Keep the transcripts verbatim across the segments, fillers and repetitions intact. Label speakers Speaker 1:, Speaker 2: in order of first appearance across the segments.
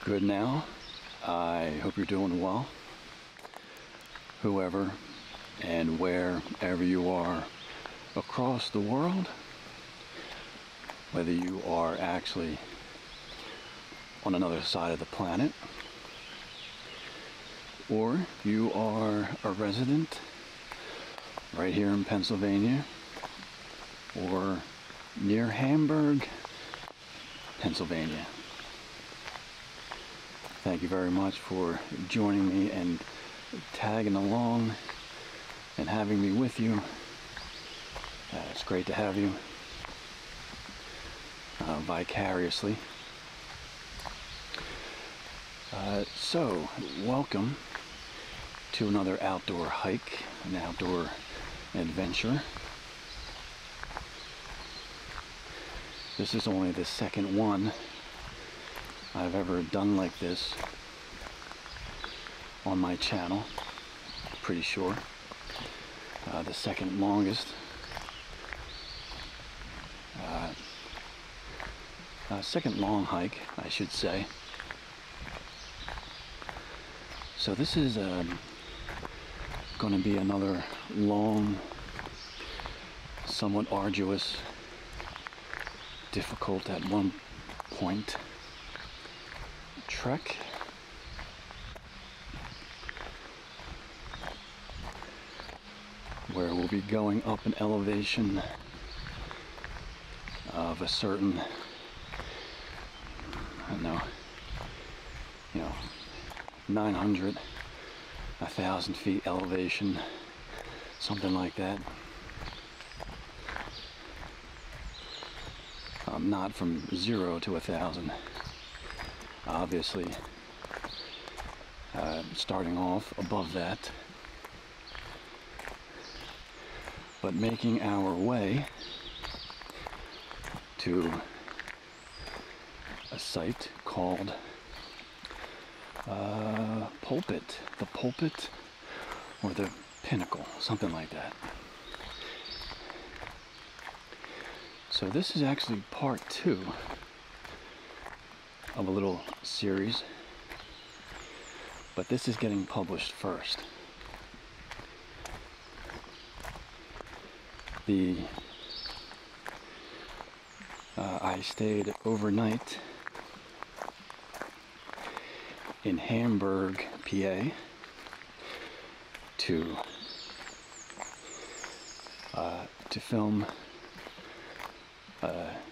Speaker 1: Good now. I hope you're doing well. Whoever and wherever you are across the world, whether you are actually on another side of the planet or you are a resident right here in Pennsylvania or near Hamburg, Pennsylvania. Thank you very much for joining me and tagging along and having me with you. Uh, it's great to have you uh, vicariously. Uh, so, welcome to another outdoor hike, an outdoor adventure. This is only the second one I've ever done like this on my channel, pretty sure. Uh, the second longest. Uh, uh, second long hike, I should say. So this is um, going to be another long, somewhat arduous, difficult at one point trek. Where we'll be going up an elevation of a certain, I don't know, you know, nine hundred, a thousand feet elevation, something like that. Um, not from zero to a thousand. Obviously, uh, starting off above that, but making our way to a site called uh, Pulpit, the Pulpit or the Pinnacle, something like that. So this is actually part two of a little series, but this is getting published first. The uh, I stayed overnight in Hamburg, P A, to uh, to film uh,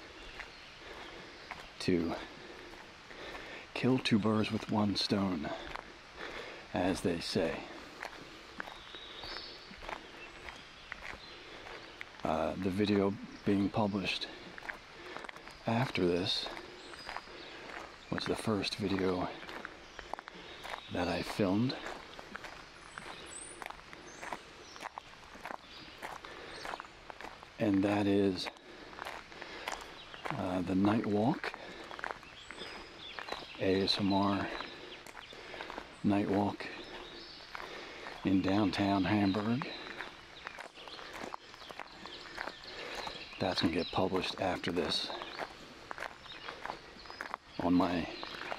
Speaker 1: to kill two birds with one stone, as they say. Uh, the video being published after this was the first video that I filmed. And that is uh, the night walk. A S M R night walk in downtown Hamburg. That's going to get published after this on my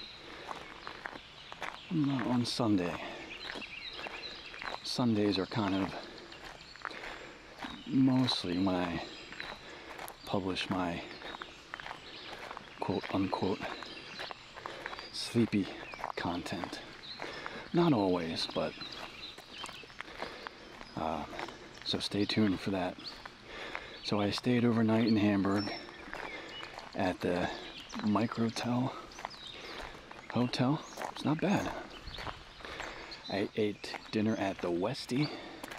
Speaker 1: on Sunday. Sundays are kind of mostly when I publish my quote unquote sleepy content. Not always, but uh, so stay tuned for that. So I stayed overnight in Hamburg at the Microtel Hotel. It's not bad. I ate dinner at the Westie,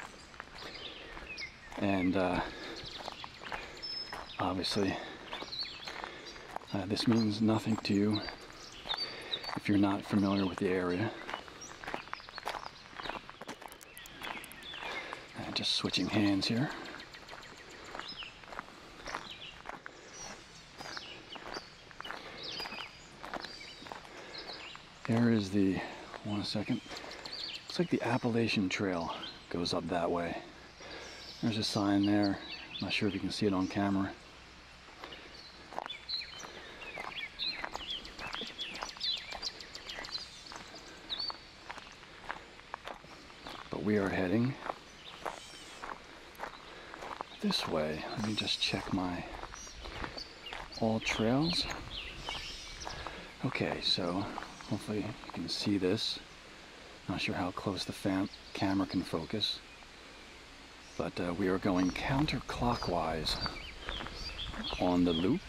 Speaker 1: and uh, obviously uh, this means nothing to you if you're not familiar with the area. Uh, just switching hands here. There is the, one second, looks like the Appalachian Trail goes up that way. There's a sign there. I'm not sure if you can see it on camera. we are heading this way. Let me just check my all trails. Okay, so hopefully you can see this. Not sure how close the fam camera can focus, but uh, we are going counterclockwise on the loop.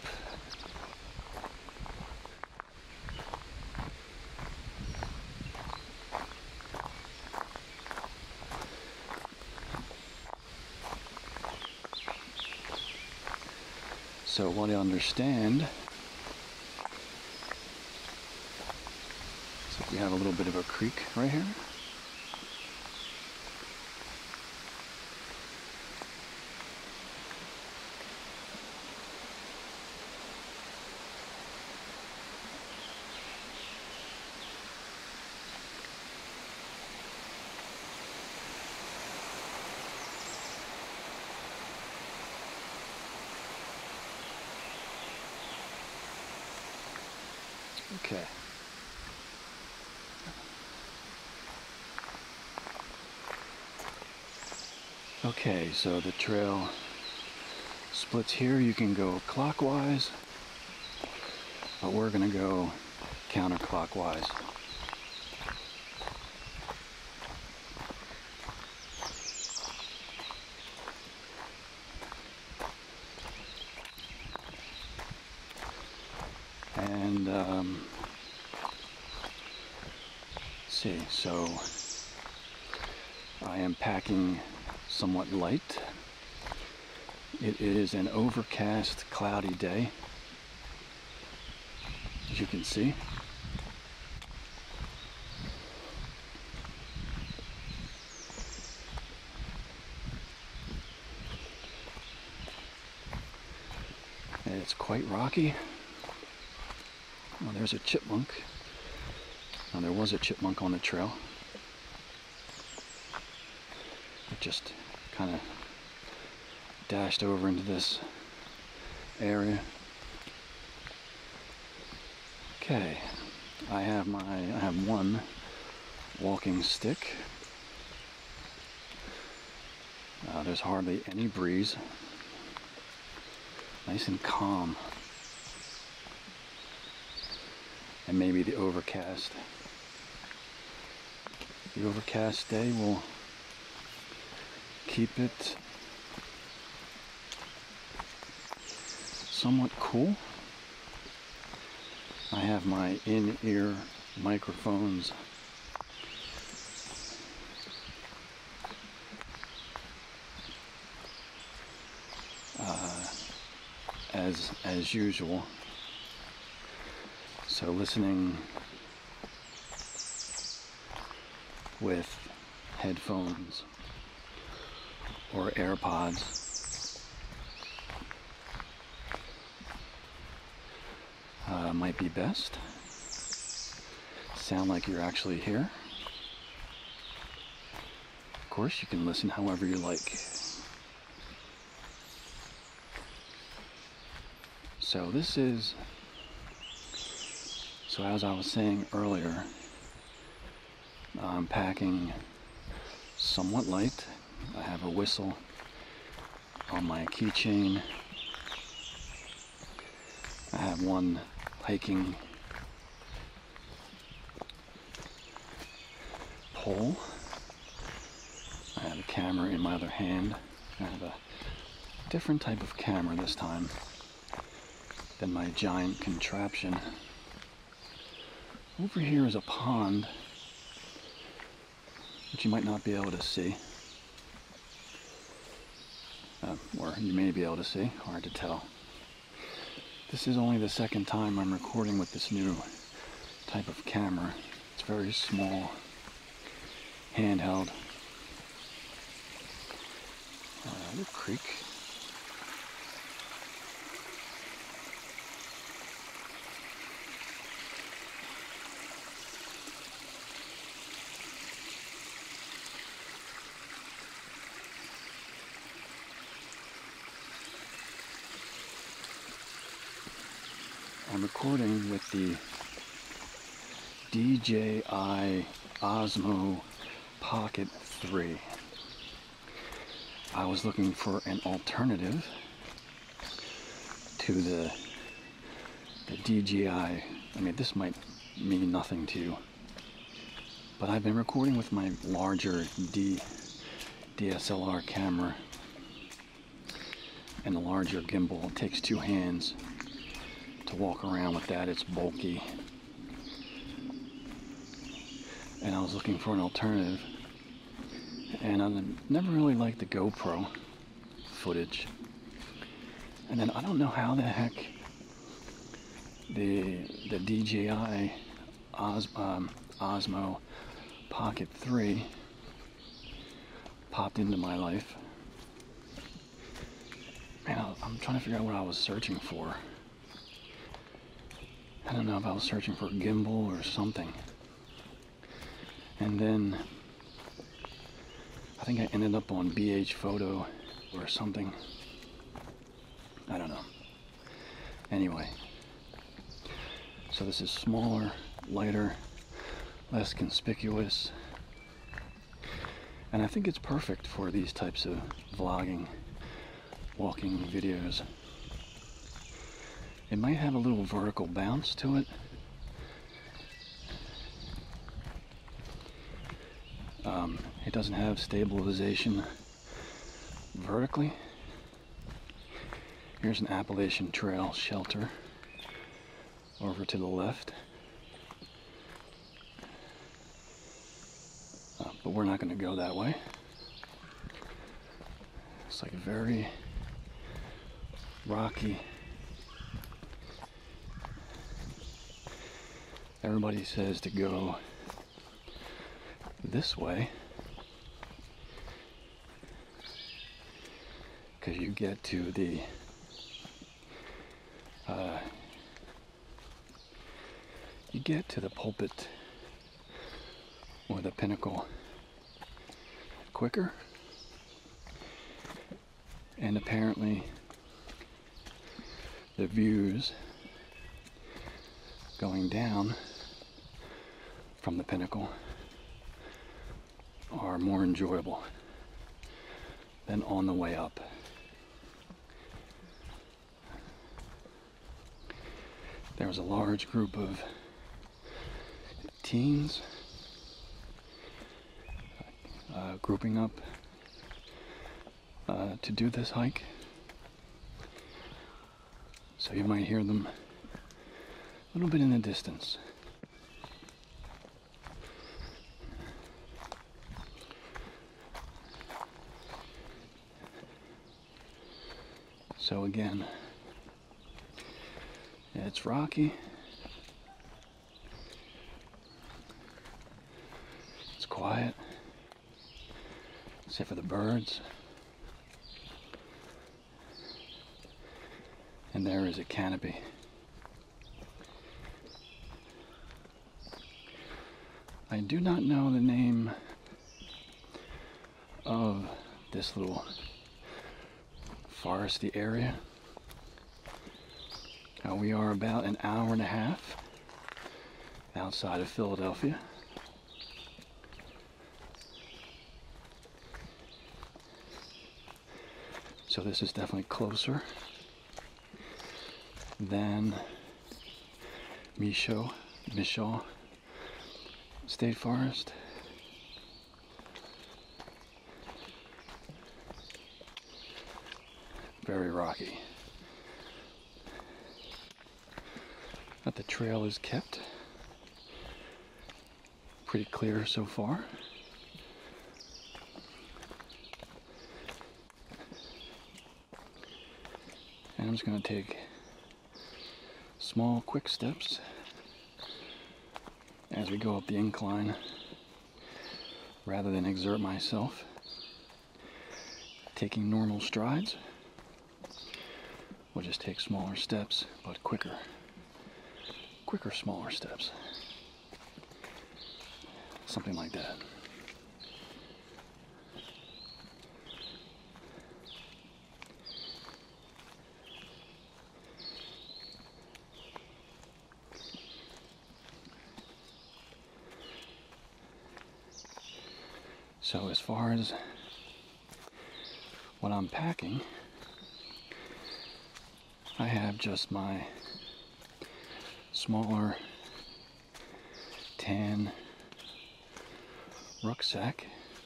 Speaker 1: So what I understand, so we have a little bit of a creek right here. Okay. Okay, so the trail splits here. You can go clockwise, but we're gonna go counterclockwise. And um, let's see, so I am packing somewhat light. It is an overcast, cloudy day, as you can see. And it's quite rocky. Oh, there's a chipmunk. Now, there was a chipmunk on the trail. It just kind of dashed over into this area. Okay, I have my I have one walking stick. Uh, there's hardly any breeze. Nice and calm. And maybe the overcast. The overcast day will keep it somewhat cool. I have my in-ear microphones uh, as as usual. So listening with headphones or AirPods uh, might be best. Sound like you're actually here. Of course, you can listen however you like. So this is So as I was saying earlier, I'm packing somewhat light. I have a whistle on my keychain. I have one hiking pole. I have a camera in my other hand. I have a different type of camera this time than my giant contraption. Over here is a pond, which you might not be able to see. Uh, or you may be able to see, hard to tell. This is only the second time I'm recording with this new type of camera. It's very small, handheld. Uh, the creek. I'm recording with the D J I Osmo Pocket three. I was looking for an alternative to the the D J I. I mean, this might mean nothing to you, but I've been recording with my larger D, DSLR camera and the larger gimbal. It takes two hands to walk around with that. It's bulky. And I was looking for an alternative, and I never really liked the GoPro footage. And then I don't know how the heck the the D J I Os, um, Osmo Pocket three popped into my life. Man, I'm trying to figure out what I was searching for. I don't know if I was searching for a gimbal or something. And then I think I ended up on B H Photo or something. I don't know. Anyway, so this is smaller, lighter, less conspicuous, and I think it's perfect for these types of vlogging, walking videos. It might have a little vertical bounce to it. Um, it doesn't have stabilization vertically. Here's an Appalachian Trail shelter over to the left. Uh, but we're not going to go that way. It's like very rocky. Everybody says to go this way because you get to the uh, you get to the Pulpit or the Pinnacle quicker, and apparently the views going down from the Pinnacle are more enjoyable than on the way up. There was a large group of teens uh, grouping up uh, to do this hike, so you might hear them a little bit in the distance. So again, it's rocky, it's quiet, except for the birds, and there is a canopy. I do not know the name of this little foresty area. Uh, we are about an hour and a half outside of Philadelphia. So this is definitely closer than Michaud, Michaud State Forest. Very rocky. But the trail is kept pretty clear so far. And I'm just going to take small, quick steps as we go up the incline rather than exert myself. Taking normal strides. We'll just take smaller steps, but quicker. Quicker, smaller steps. Something like that. So as far as what I'm packing, I have just my smaller tan rucksack,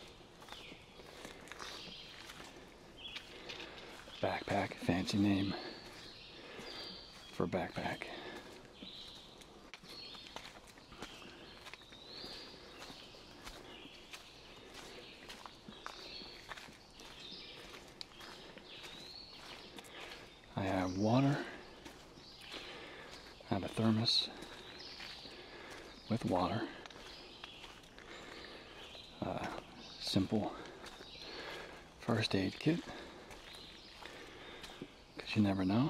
Speaker 1: backpack, fancy name for backpack. I have water, I have a thermos with water, uh, simple first aid kit, because you never know,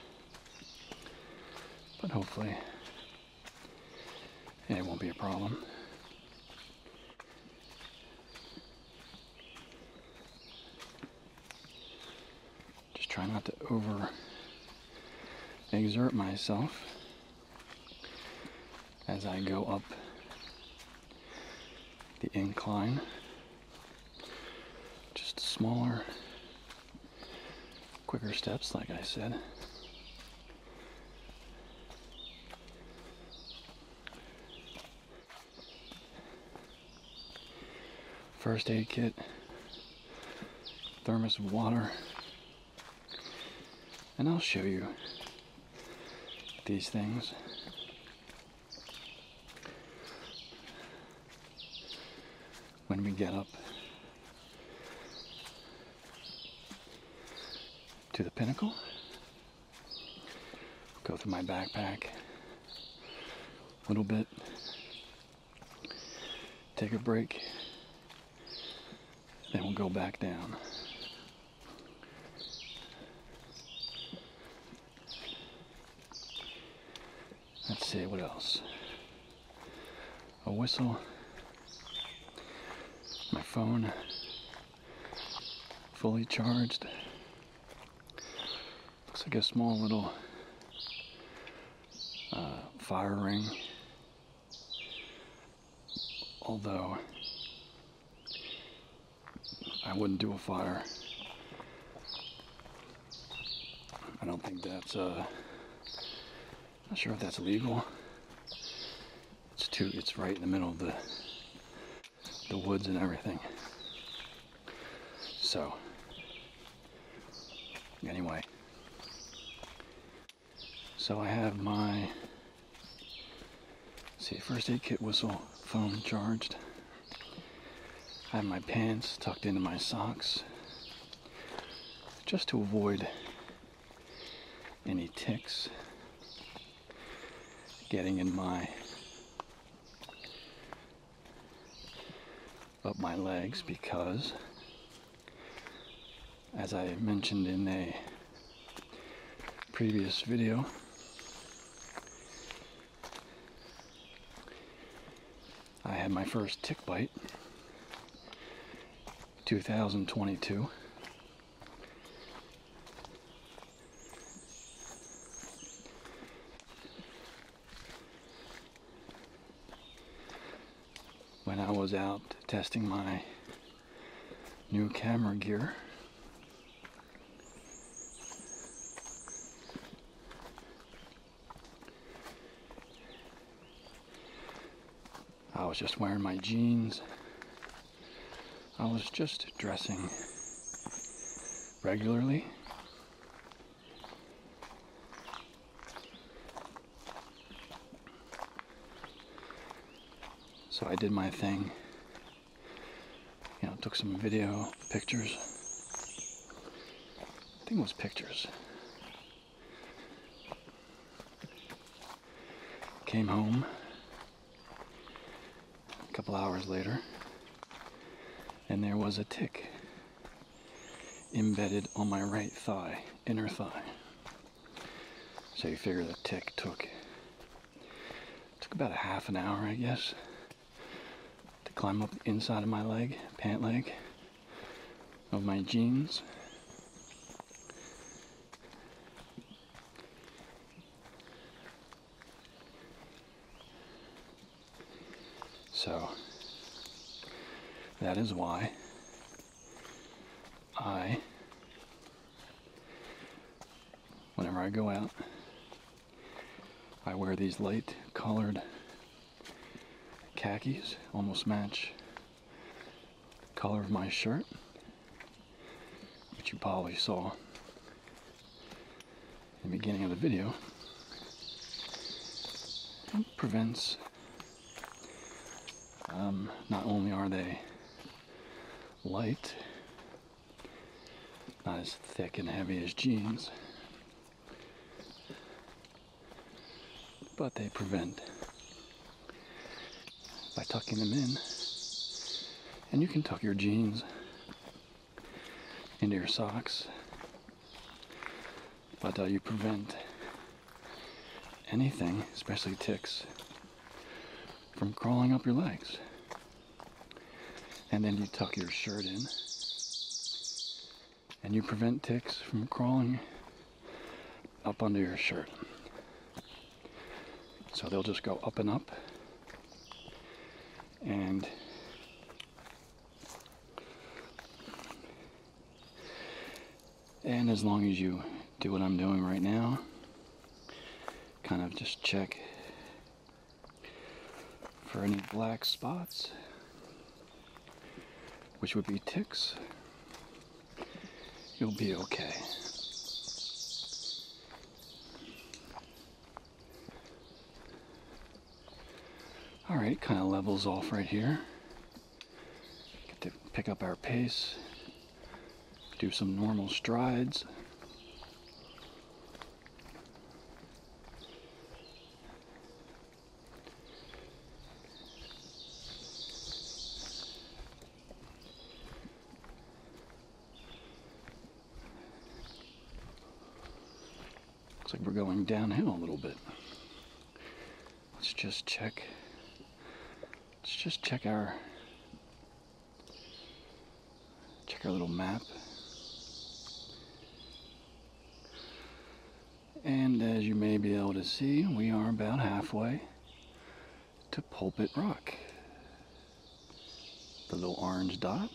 Speaker 1: but hopefully it won't be a problem. Just try not to over exert myself as I go up the incline. Just smaller, quicker steps, like I said. First aid kit, thermos of water, and I'll show you these things. When we get up to the Pinnacle, go through my backpack a little bit, take a break, then we'll go back down. Let's see, what else? A whistle, my phone, fully charged. Looks like a small little uh, fire ring, although I wouldn't do a fire. I don't think that's uh not sure if that's legal. It's too it's right in the middle of the the woods and everything. So anyway, so I have my, let's see, first aid kit, whistle, phone charged. I have my pants tucked into my socks just to avoid any ticks getting in my up my legs, because as I mentioned in a previous video, I had my first tick bite two thousand twenty-two. When I was out testing my new camera gear. I was just wearing my jeans. I was just dressing regularly. So I did my thing, you know, took some video, pictures. I think it was pictures. Came home a couple hours later, and there was a tick embedded on my right thigh, inner thigh. So you figure the tick took, took about a half an hour, I guess, to climb up the inside of my leg, pant leg, of my jeans. So that is why I, whenever I go out, I wear these light colored khakis, almost match the color of my shirt, which you probably saw in the beginning of the video. It prevents, um, not only are they light, not as thick and heavy as jeans, but they prevent by tucking them in. And you can tuck your jeans into your socks, but uh, you prevent anything, especially ticks, from crawling up your legs. And then you tuck your shirt in, and you prevent ticks from crawling up under your shirt. So they'll just go up and up, and and as long as you do what I'm doing right now, kind of just check for any black spots, which would be ticks, you'll be okay. Alright, kind of levels off right here. Get to pick up our pace, do some normal strides. Looks like we're going downhill a little bit. Let's just check. Let's just check our check our little map. And as you may be able to see, we are about halfway to Pulpit Rock. The little orange dot.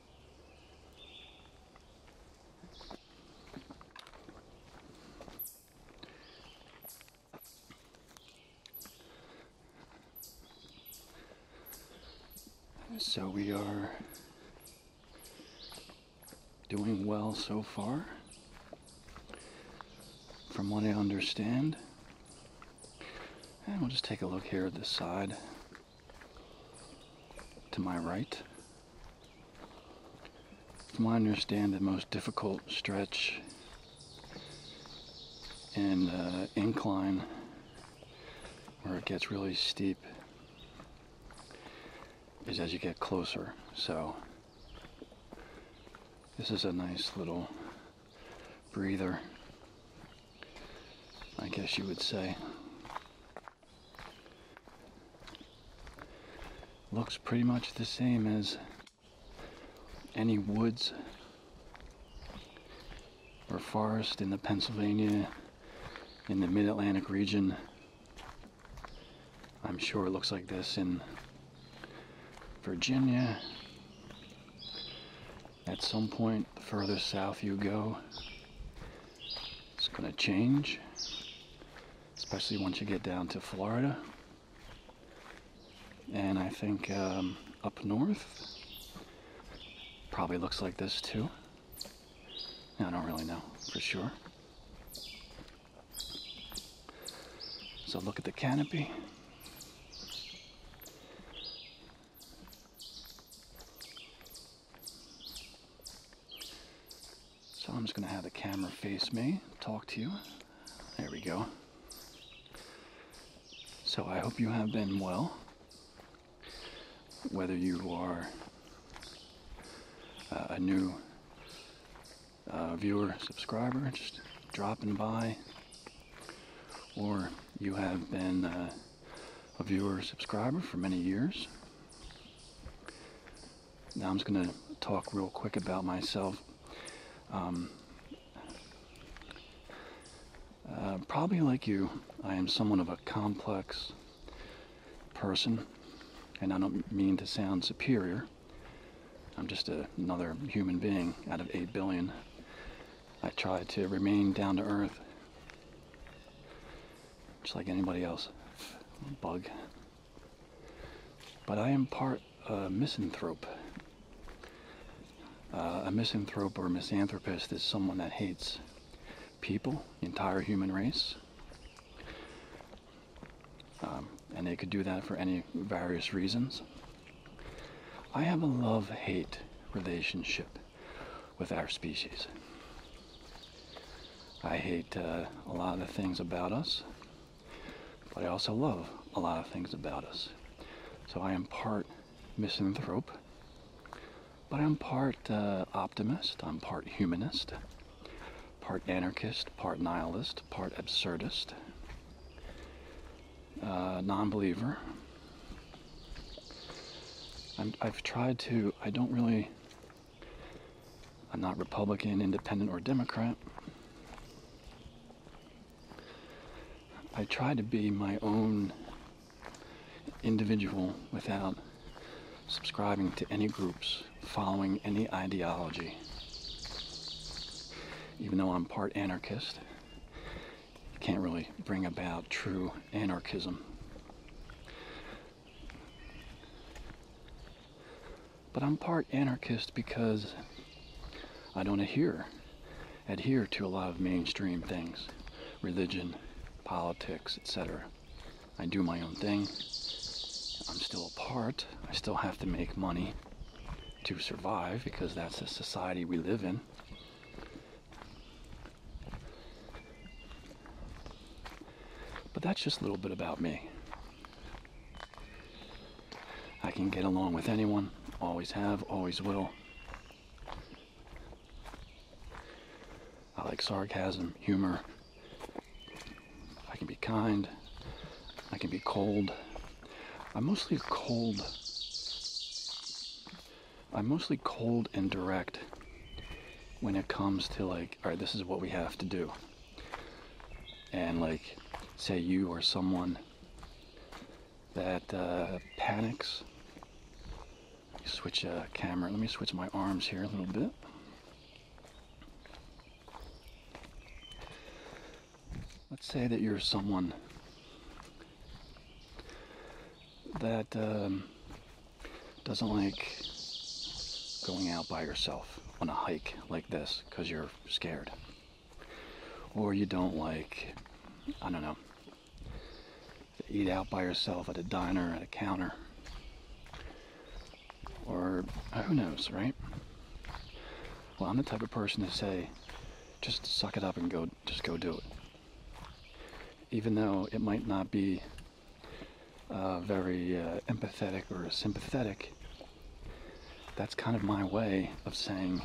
Speaker 1: So we are doing well so far, from what I understand. And we'll just take a look here at this side to my right. From what I understand, the most difficult stretch and uh, incline, where it gets really steep, is as you get closer. So this is a nice little breather, I guess you would say. Looks pretty much the same as any woods or forest in the Pennsylvania, in the mid-Atlantic region. I'm sure it looks like this in Virginia. At some point, the further south you go, it's going to change, especially once you get down to Florida. And I think um, up north probably looks like this too. I don't really know for sure. So look at the canopy. So I'm just going to have the camera face me, talk to you. There we go. So I hope you have been well. Whether you are uh, a new uh, viewer, subscriber, just dropping by, or you have been uh, a viewer, subscriber for many years. Now I'm just going to talk real quick about myself. Um, uh, probably like you, I am somewhat of a complex person, and I don't mean to sound superior, I'm just a, another human being out of eight billion. I try to remain down to earth, just like anybody else. Bug. But I am part uh, misanthrope. Uh, a misanthrope or misanthropist is someone that hates people, the entire human race. Um, and they could do that for any various reasons. I have a love-hate relationship with our species. I hate uh, a lot of the things about us, but I also love a lot of things about us. So I am part misanthrope, but I'm part uh, optimist, I'm part humanist, part anarchist, part nihilist, part absurdist, uh, non-believer. I'm, I've tried to, I don't really, I'm not Republican, Independent, or Democrat. I try to be my own individual without subscribing to any groups, following any ideology. Even though I'm part anarchist, you can't really bring about true anarchism. But I'm part anarchist because I don't adhere, adhere to a lot of mainstream things, religion, politics, et cetera. I do my own thing. I'm still a part. I still have to make money to survive because that's the society we live in. But that's just a little bit about me. I can get along with anyone, always have, always will. I like sarcasm, humor. I can be kind. I can be cold. I'm mostly cold. I'm mostly cold and direct when it comes to like, all right, this is what we have to do. And like, say you or someone that uh, panics. Switch uh, camera. Let me switch my arms here a little bit. Let's say that you're someone that um, doesn't like going out by yourself on a hike like this because you're scared. Or you don't like, I don't know, to eat out by yourself at a diner, at a counter. Or who knows, right? Well, I'm the type of person to say, just suck it up and go, just go do it. Even though it might not be uh, very uh, empathetic or sympathetic, that's kind of my way of saying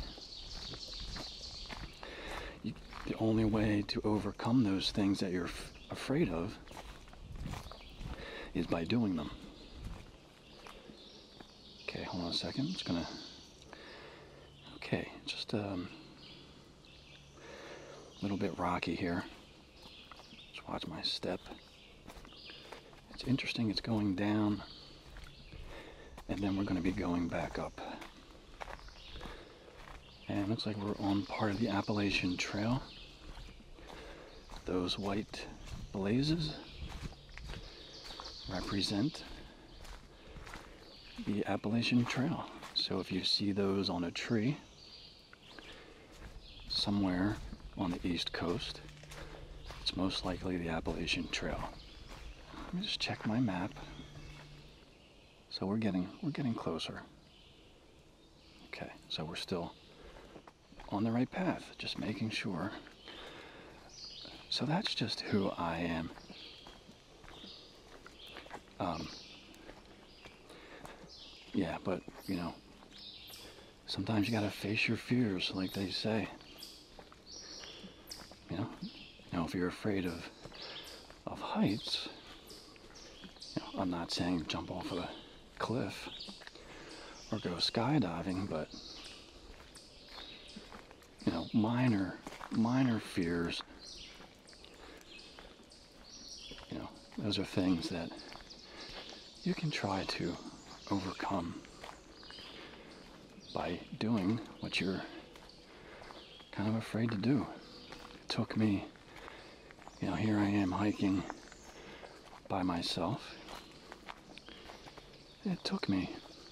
Speaker 1: you, the only way to overcome those things that you're f afraid of is by doing them. Okay, hold on a second. It's gonna. Okay, just um, a little bit rocky here. Just watch my step. It's interesting. It's going down, and then we're going to be going back up. And it looks like we're on part of the Appalachian Trail. Those white blazes represent the Appalachian Trail. So if you see those on a tree somewhere on the East Coast, it's most likely the Appalachian Trail. Let me just check my map. So we're getting we're getting closer. Okay, so we're still on the right path, just making sure. So that's just who I am. Um, yeah, but, you know, sometimes you gotta face your fears, like they say. You know, now if you're afraid of of heights, you know, I'm not saying jump off a cliff or go skydiving, but, you know, minor, minor fears, you know, those are things that you can try to overcome. by doing what you're kind of afraid to do. It took me, you know, here I am hiking by myself. It took me,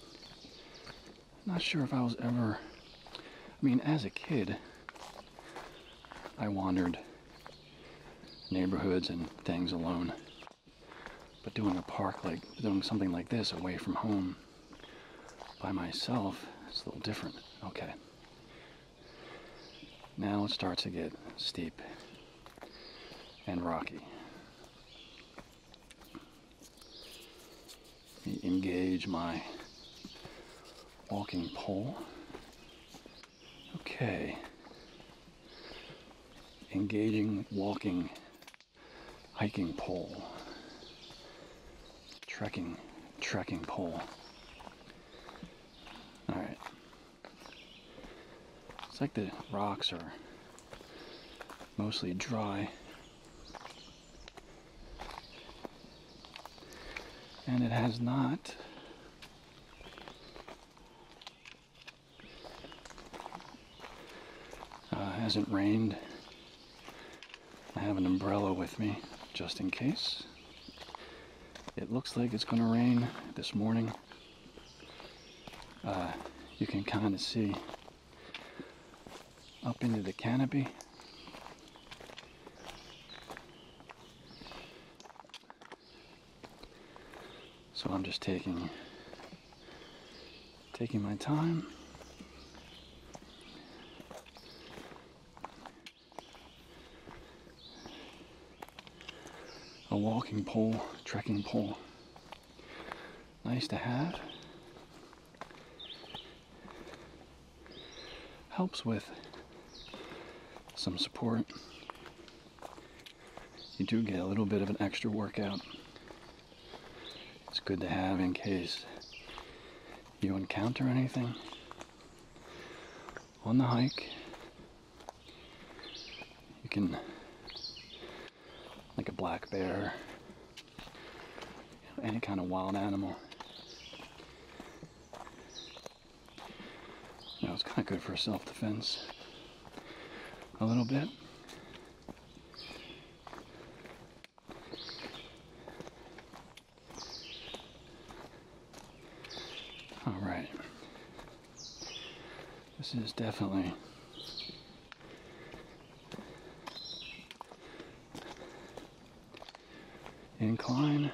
Speaker 1: not sure if I was ever, I mean, as a kid, I wandered neighborhoods and things alone. But doing a park like, doing something like this away from home by myself, it's a little different. Okay. Now it starts to get steep and rocky. Let me engage my walking pole. Okay. Engaging walking, hiking pole. Trekking, trekking pole. Alright. It's like the rocks are mostly dry. And it has not uh, hasn't rained. I have an umbrella with me just in case. It looks like it's going to rain this morning. Uh, you can kind of see up into the canopy. So I'm just taking taking my time. A walking pole, trekking pole. Nice to have. Helps with some support. You do get a little bit of an extra workout. It's good to have in case you encounter anything on the hike. You can, like a black bear, you know, any kind of wild animal. You know, it's kind of good for self-defense a little bit. All right. This is definitely incline.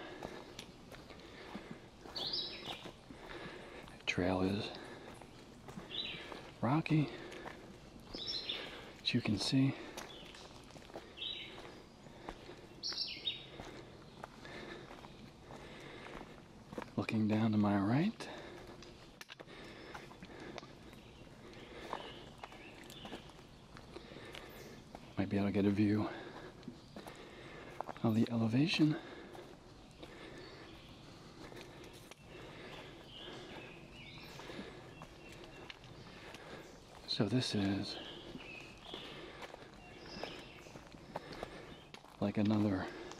Speaker 1: The trail is rocky, as you can see. Looking down to my right, might be able to get a view of the elevation. So this is like another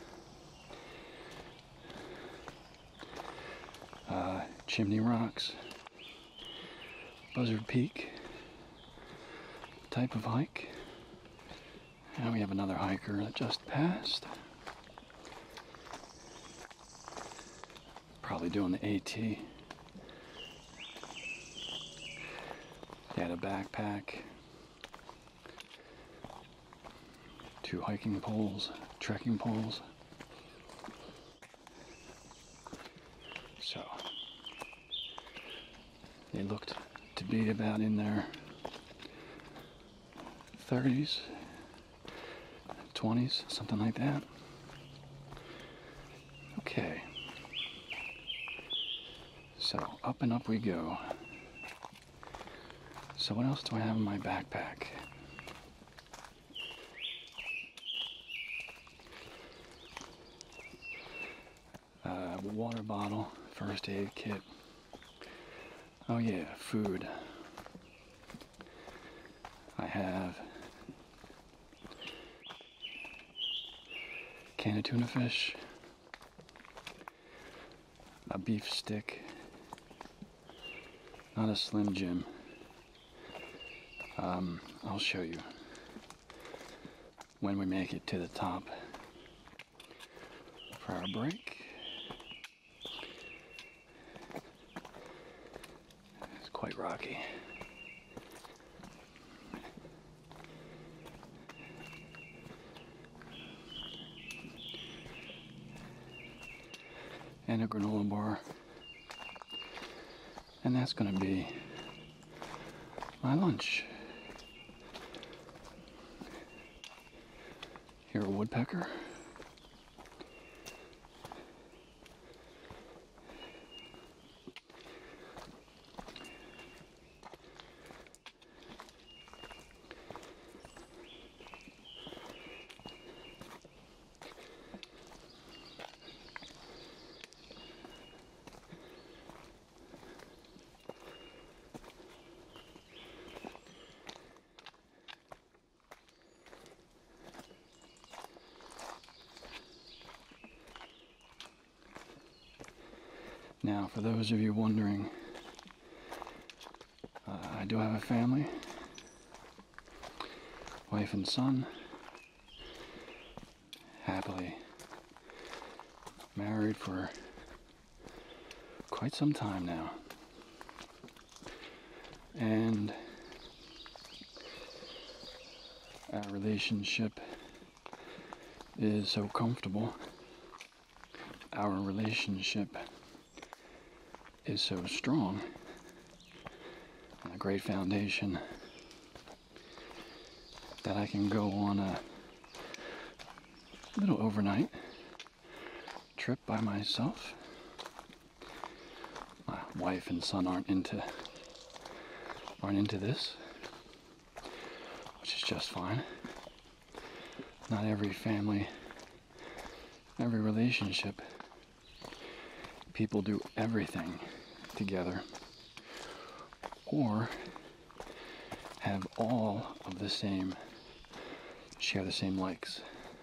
Speaker 1: uh, Chimney Rocks, Buzzard Peak type of hike. Now we have another hiker that just passed. Probably doing the AT. They had a backpack, two hiking poles, trekking poles. So they looked to be about in their thirties, twenties, something like that. Okay. So up and up we go. So what else do I have in my backpack? Uh, water bottle, first aid kit. Oh yeah, food. I have a can of tuna fish, a beef stick, not a Slim Jim, Um, I'll show you when we make it to the top for our break. It's quite rocky. And a granola bar. And that's going to be my lunch. Here, a woodpecker. Now, for those of you wondering, uh, I do have a family, wife and son, happily married for quite some time now. And our relationship is so comfortable. Our relationship is so strong, and a great foundation, that I can go on a little overnight trip by myself. My wife and son aren't into aren't into this, which is just fine. Not every family, every relationship, people do everything together, or have all of the same, share the same likes.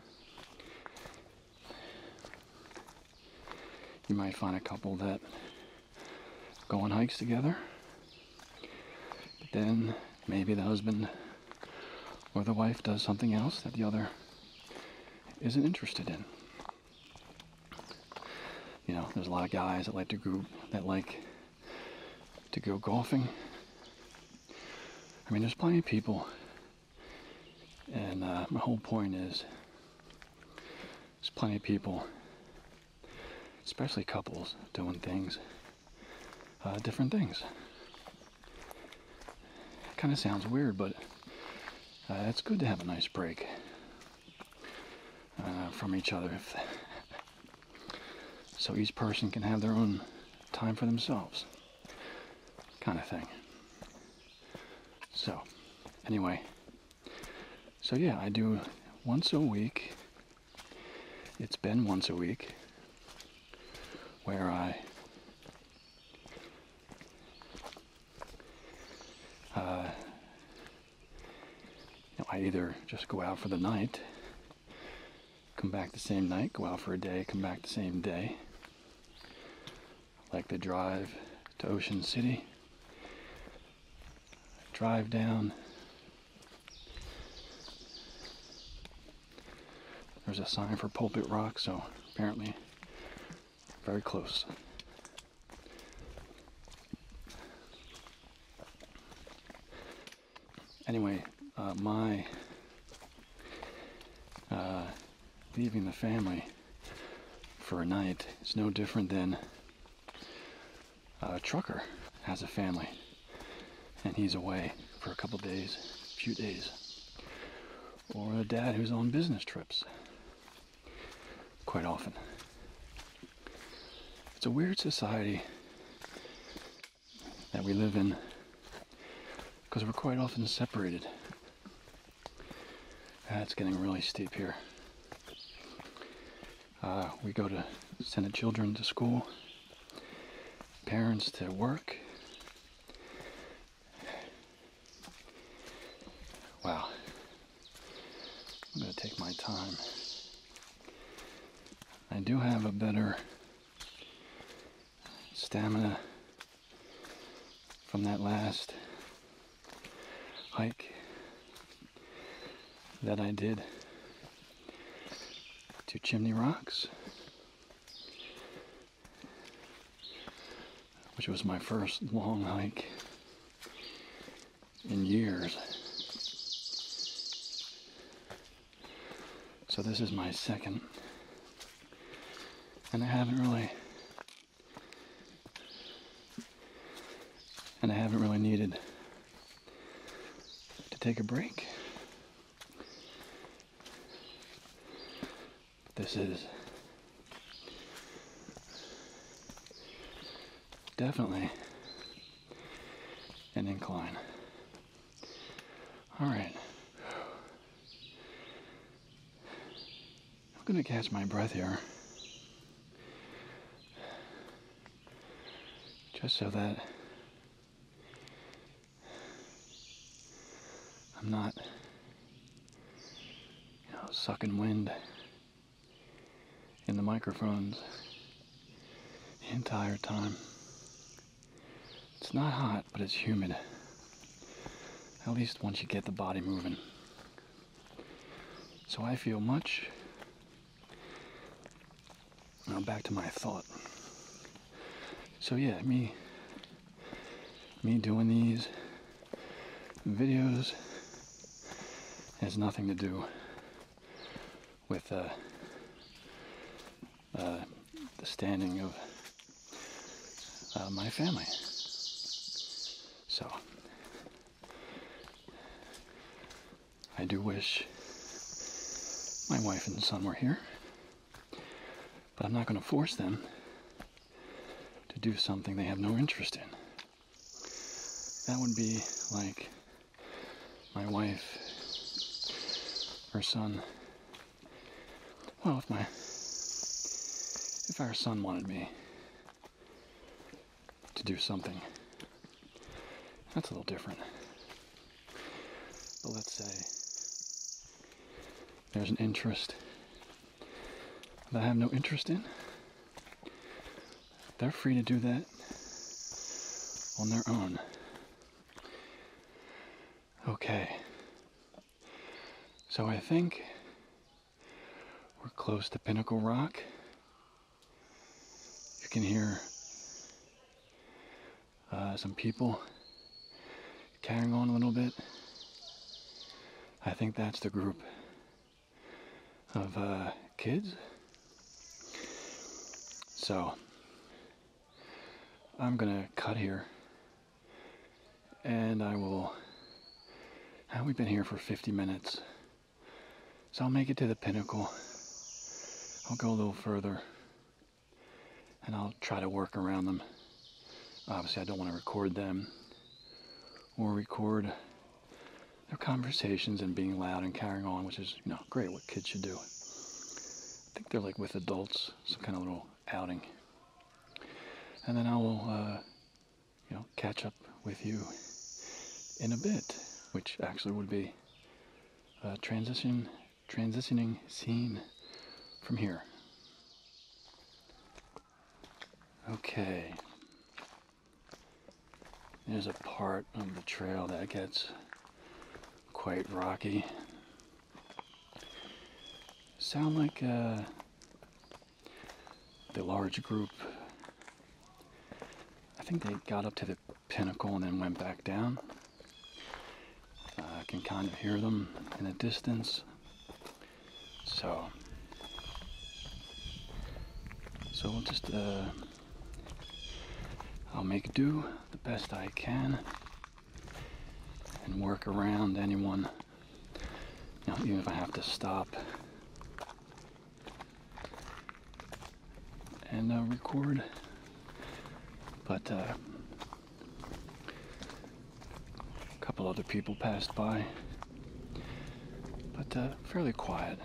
Speaker 1: You might find a couple that go on hikes together, but then maybe the husband or the wife does something else that the other isn't interested in. You know, there's a lot of guys that like to go, that like to go golfing. I mean, there's plenty of people, and uh, my whole point is, there's plenty of people, especially couples, doing things, uh, different things. It kind of sounds weird, but uh, it's good to have a nice break uh, from each other, if, so each person can have their own time for themselves, kind of thing. So, anyway, so yeah, I do once a week. It's been once a week where I uh, you know, I either just go out for the night, come back the same night, go out for a day, come back the same day. Like the drive to Ocean City, drive down. There's a sign for Pulpit Rock, so apparently very close. Anyway, uh, my uh, leaving the family for a night is no different than a trucker has a family and he's away for a couple days, a few days. Or a dad who's on business trips quite often. It's a weird society that we live in because we're quite often separated. That's getting really steep here. Uh, we go to send the children to school, parents to work. Wow. I'm going to take my time. I do have a better stamina from that last hike that I did to Chimney Rocks, which was my first long hike in years. So this is my second, and I haven't really and I haven't really needed to take a break. This is definitely an incline. All right. I'm gonna catch my breath here, just so that I'm not, you know, sucking wind in the microphones the entire time. It's not hot, but it's humid. At least once you get the body moving. So I feel much. Now back to my thought. So yeah, me, me doing these videos has nothing to do with uh, uh, the standing of uh, my family. So I do wish my wife and son were here, but I'm not going to force them to do something they have no interest in. That would be like my wife, her son. Well, if my, if our son wanted me to do something, that's a little different. But let's say there's an interest that I have no interest in. They're free to do that on their own. Okay. So I think we're close to Pinnacle Rock. You can hear uh, some people carrying on a little bit. I think that's the group of uh, kids. So I'm gonna cut here, and I will. Uh, we've been here for fifty minutes, so I'll make it to the Pinnacle. I'll go a little further, and I'll try to work around them. Obviously, I don't want to record them or record their conversations and being loud and carrying on, which is, you know, great, what kids should do. I think they're like with adults, some kind of little outing. And then I will, uh, you know, catch up with you in a bit, which actually would be a transition, transitioning scene from here. Okay. There's a part of the trail that gets quite rocky. Sound like uh, the large group. I think they got up to the Pinnacle and then went back down. Uh, I can kind of hear them in the distance. So, so we'll just, uh, I'll make do the best I can and work around anyone, you know, even if I have to stop and uh, record. But uh, a couple other people passed by, but uh, fairly quiet.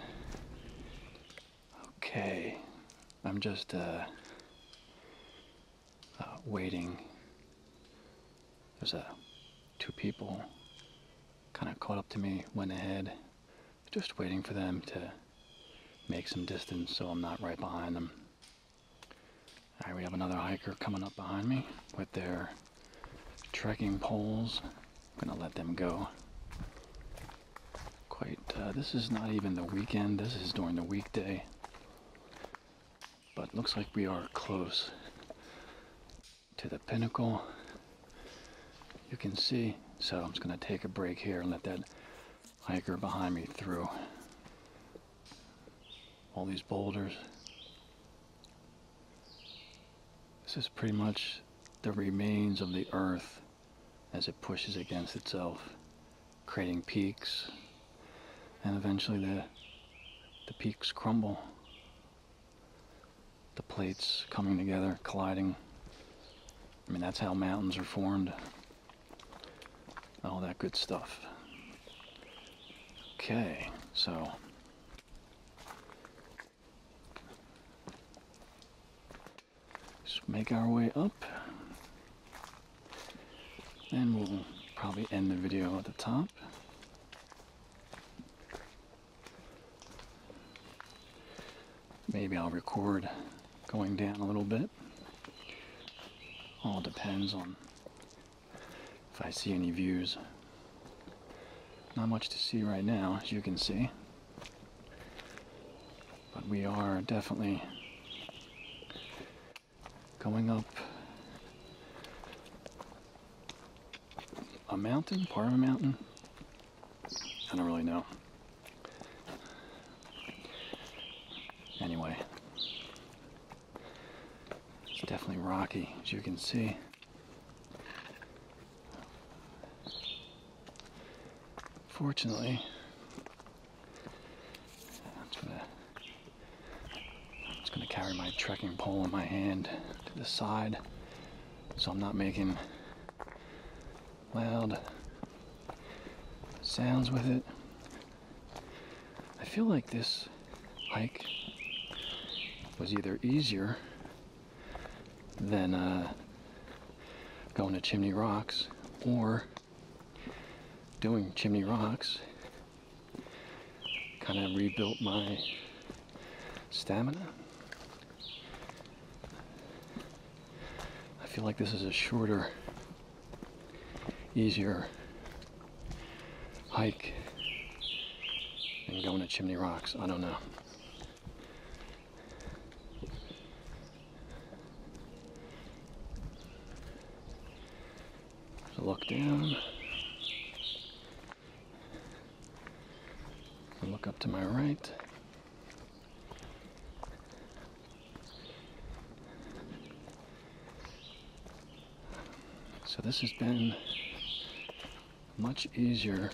Speaker 1: Okay, I'm just uh, uh, waiting. There's uh, two people kind of caught up to me, went ahead, just waiting for them to make some distance so I'm not right behind them. Alright, we have another hiker coming up behind me with their trekking poles. I'm gonna let them go. quite, uh, this is not even the weekend, this is during the weekday. But looks like we are close to the Pinnacle. You can see, so I'm just going to take a break here and let that hiker behind me through all these boulders. This is pretty much the remains of the earth as it pushes against itself, creating peaks, and eventually the, the peaks crumble. The plates coming together, colliding. I mean, that's how mountains are formed. All that good stuff. Okay, so just make our way up. Then we'll probably end the video at the top. Maybe I'll record going down a little bit. All depends on if I see any views. Not much to see right now, as you can see. But we are definitely going up a mountain, part of a mountain. I don't really know. Anyway, it's definitely rocky, as you can see. Fortunately, I'm just gonna, I'm just gonna carry my trekking pole in my hand to the side, so I'm not making loud sounds with it. I feel like this hike was either easier than uh, going to Chimney Rocks, or doing Chimney Rocks kind of rebuilt my stamina. I feel like this is a shorter, easier hike than going to Chimney Rocks. I don't know. So look down. Look up to my right. So this has been much easier.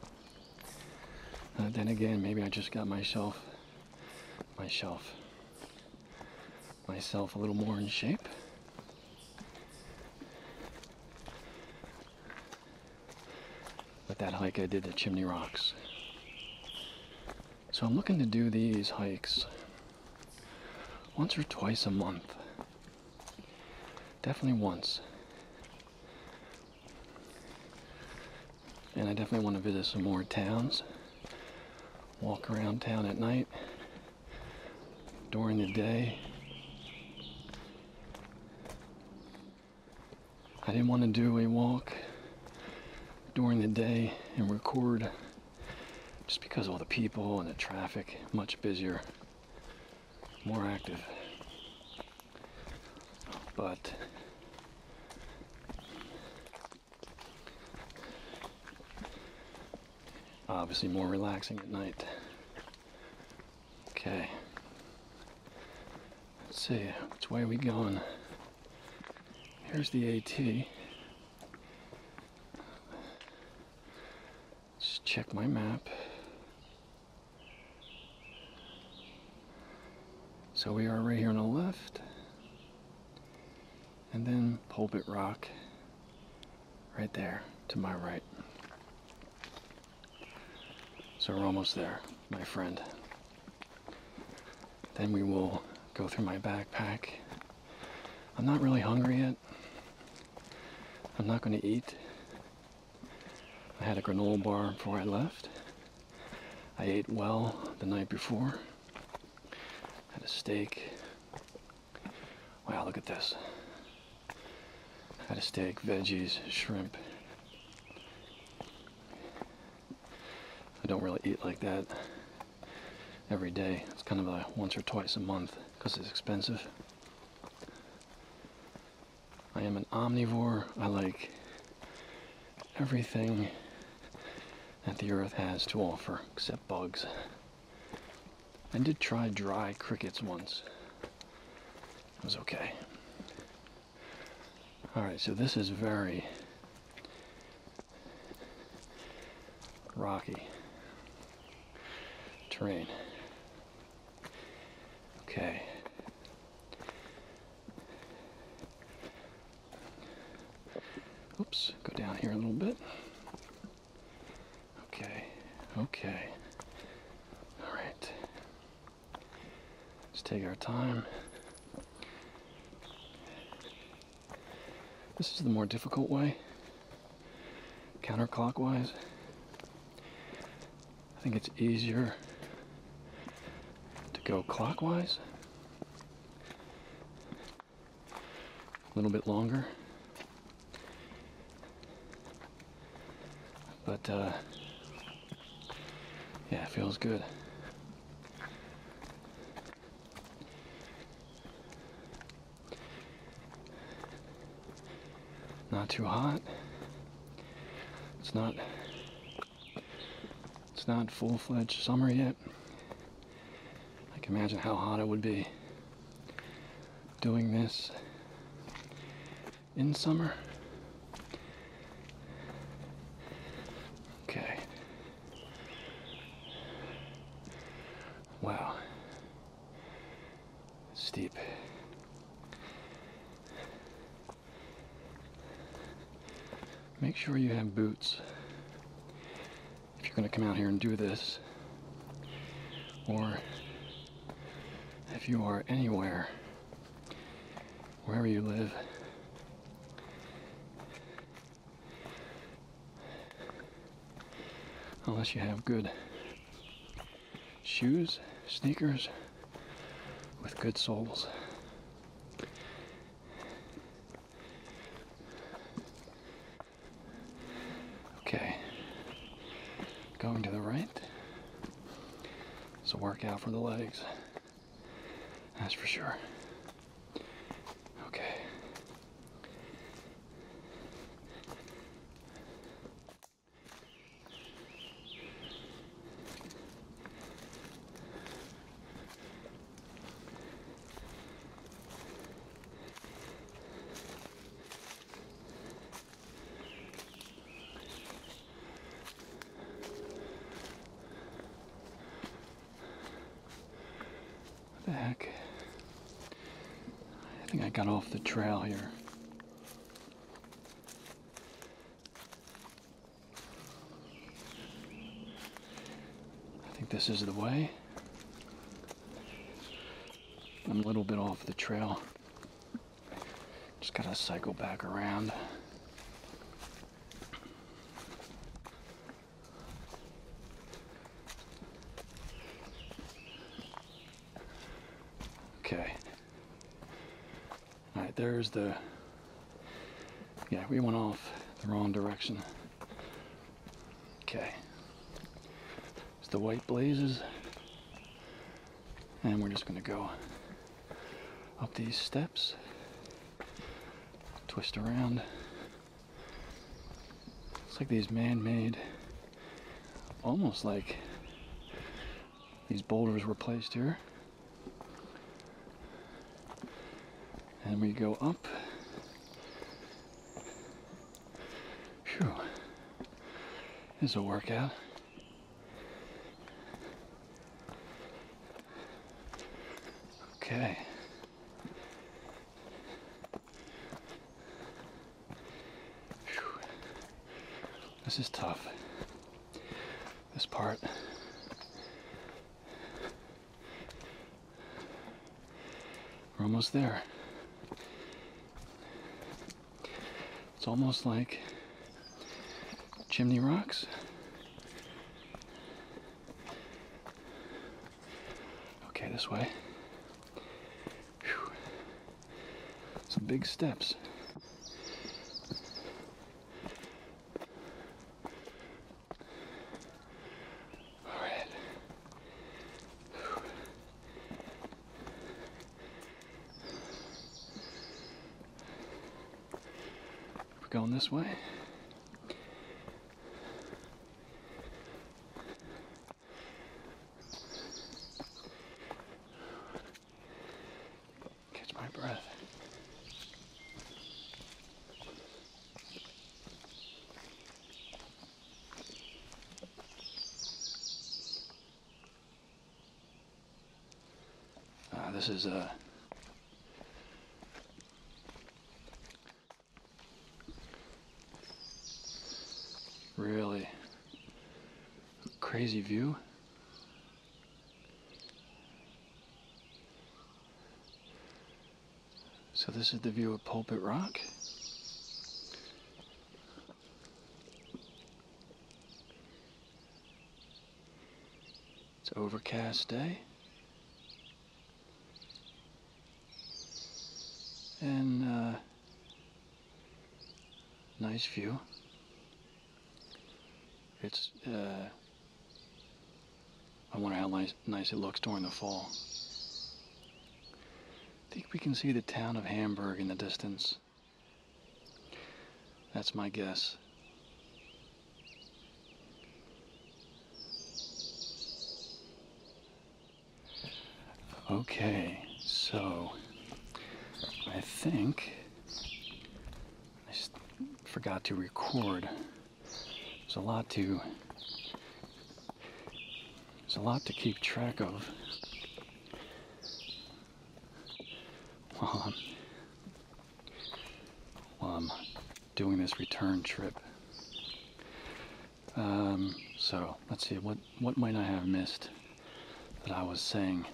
Speaker 1: Uh, then again, maybe I just got myself, myself, myself a little more in shape. With that hike I did at Chimney Rocks. So I'm looking to do these hikes once or twice a month. Definitely once. And I definitely want to visit some more towns. Walk around town at night, during the day. I didn't want to do a walk during the day and record, just because of all the people and the traffic. Much busier, more active. But obviously more relaxing at night. Okay. Let's see, which way are we going? Here's the AT. Let's check my map. So we are right here on the left, and then Pulpit Rock right there to my right. So we're almost there, my friend. Then we will go through my backpack. I'm not really hungry yet. I'm not going to eat. I had a granola bar before I left. I ate well the night before. Had a steak. Wow, look at this. Had a steak, veggies, shrimp. I don't really eat like that every day. It's kind of a once or twice a month because it's expensive. I am an omnivore. I like everything that the earth has to offer except bugs. I did try dry crickets once. It was okay. Alright, so this is very rocky terrain. Okay. Oops, go down here a little bit. Okay, okay. Alright. Let's take our time. This is the more difficult way, counterclockwise. I think it's easier to go clockwise. A little bit longer. But, uh, yeah, it feels good. Not too hot. It's not it's not full-fledged summer yet. I can imagine how hot it would be doing this in summer. Okay. Wow. Steep. Make sure you have boots if you're going to come out here and do this, or if you are anywhere, wherever you live. Unless you have good shoes, sneakers with good soles. Okay, going to the right. It's a workout for the legs, that's for sure. Okay. What the heck? I think I got off the trail here. I think this is the way. I'm a little bit off the trail. Just gotta cycle back around. Okay. Alright, there's the... Yeah, we went off the wrong direction. Okay. It's the white blazes. And we're just gonna go up these steps. Twist around. It's like these man-made, almost like these boulders were placed here. And we go up. Phew. It's a workout. Okay. Phew. This is tough. This part. We're almost there. It's almost like chimney rocks. Okay, this way. Whew. Some big steps. going this way. Catch my breath. Uh, this is a really crazy view. So this is the view of Pulpit Rock. It's an overcast day. And uh, nice view. It's, uh, I wonder how nice, nice it looks during the fall. I think we can see the town of Hamburg in the distance. That's my guess. Okay, so I think I forgot to record. There's a lot to there's a lot to keep track of while I'm, while I'm doing this return trip. Um, so let's see, what what might I have missed that I was saying?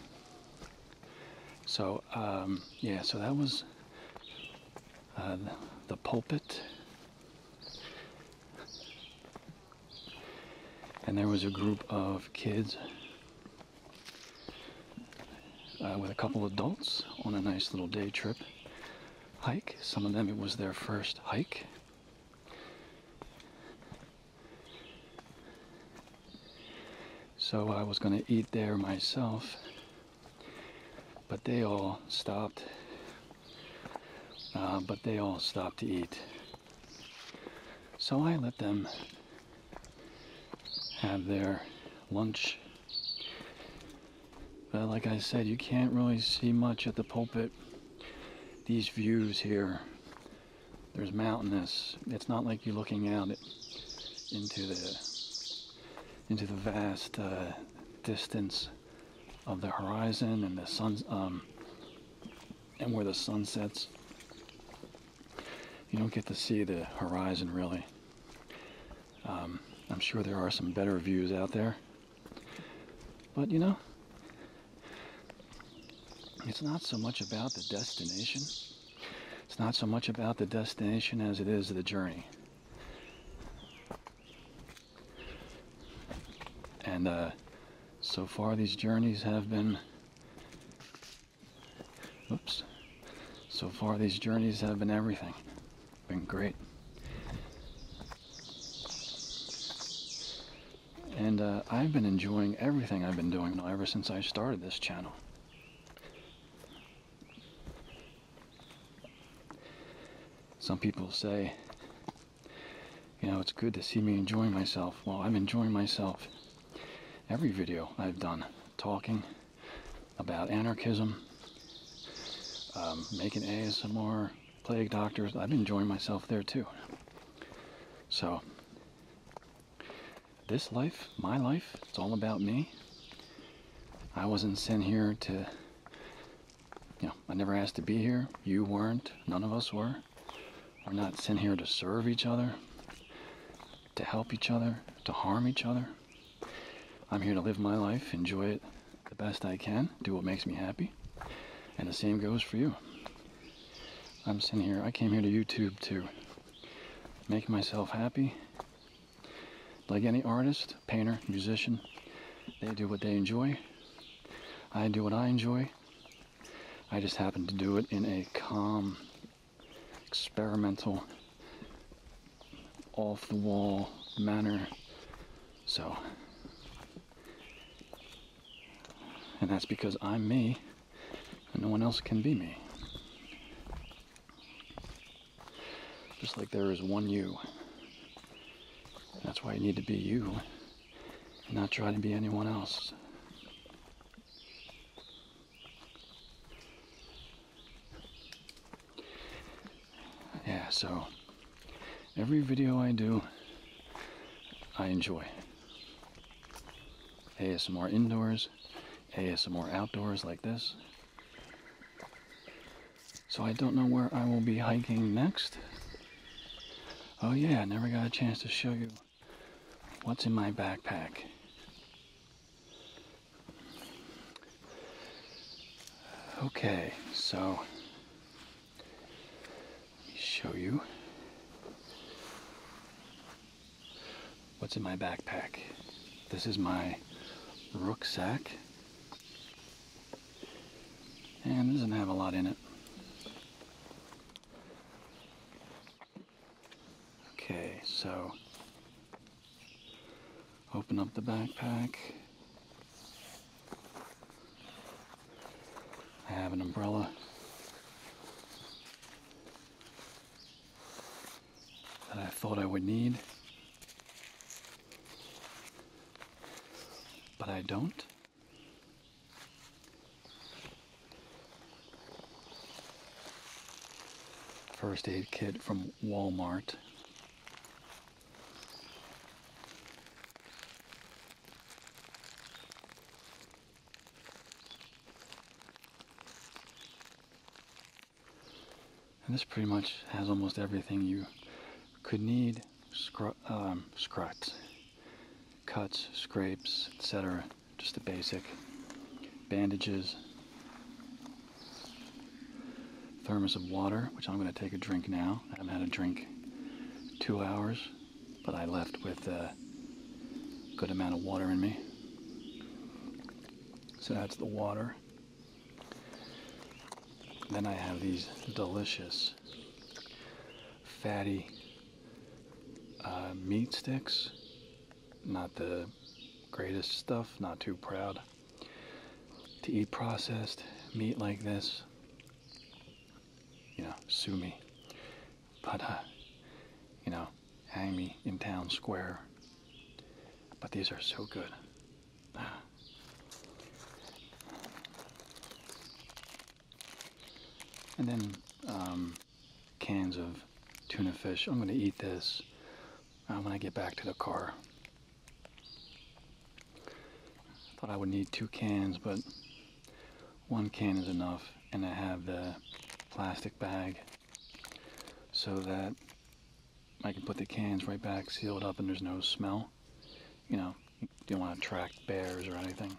Speaker 1: So um, yeah, so that was uh, the pulpit. And there was a group of kids uh, with a couple adults on a nice little day trip hike. Some of them, it was their first hike. So I was going to eat there myself, but they all stopped. Uh, but they all stopped to eat. So I let them have their lunch. But like I said, you can't really see much at the pulpit. These views here, there's mountainous. It's not like you're looking out into the into the vast uh, distance of the horizon and the sun's um, and where the sun sets. You don't get to see the horizon really. Um, I'm sure there are some better views out there, but you know, it's not so much about the destination. It's not so much about the destination as it is the journey. And uh, so far these journeys have been, oops, so far these journeys have been everything. Been great. And uh, I've been enjoying everything I've been doing ever since I started this channel. Some people say, you know, it's good to see me enjoying myself. Well, I'm enjoying myself every video I've done, talking about anarchism, um, making A S M R, plague doctors. I've been enjoying myself there too. So this life, my life, it's all about me. I wasn't sent here to, you know, I never asked to be here. You weren't. None of us were. We're not sent here to serve each other, to help each other, to harm each other. I'm here to live my life, enjoy it the best I can, do what makes me happy. And the same goes for you. I'm sitting here, I came here to YouTube to make myself happy. Like any artist, painter, musician, they do what they enjoy. I do what I enjoy. I just happen to do it in a calm, experimental, off-the-wall manner. So, and that's because I'm me, and no one else can be me. Just like there is one you. That's why you need to be you and not try to be anyone else. Yeah, so every video I do, I enjoy. A S M R indoors, A S M R outdoors like this. So I don't know where I will be hiking next. Oh yeah, I never got a chance to show you what's in my backpack. Okay, so let me show you what's in my backpack. This is my rucksack, and it doesn't have a lot in it. Okay, so open up the backpack. I have an umbrella. That I thought I would need, but I don't. First aid kit from Walmart. And this pretty much has almost everything you could need. Scr um, scruts, cuts, scrapes, et cetera. Just the basic. Bandages. Thermos of water, which I'm going to take a drink now. I haven't had a drink two hours, but I left with a good amount of water in me. So that's the water. Then I have these delicious, fatty uh, meat sticks. Not the greatest stuff, not too proud to eat processed meat like this. You know, sue me. But, uh, you know, hang me in town square. But these are so good. And then um, cans of tuna fish. I'm going to eat this uh, when I get back to the car. Thought I would need two cans, but one can is enough. And I have the plastic bag so that I can put the cans right back sealed up and there's no smell. You know, you don't want to attract bears or anything.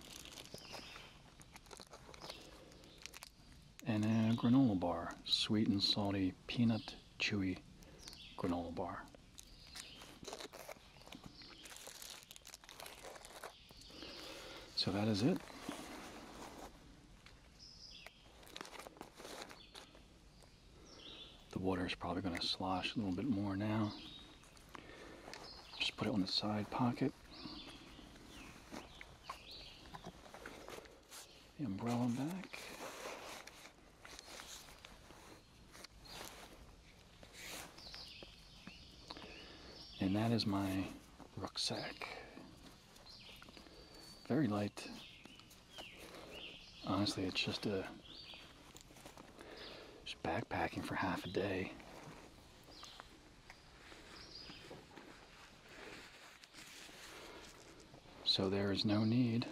Speaker 1: And a granola bar, sweet and salty, peanut chewy granola bar. So that is it. The water is probably going to slosh a little bit more now. Just put it on the side pocket. The umbrella back. And that is my rucksack. Very light. Honestly, it's just a just backpacking for half a day. So there is no need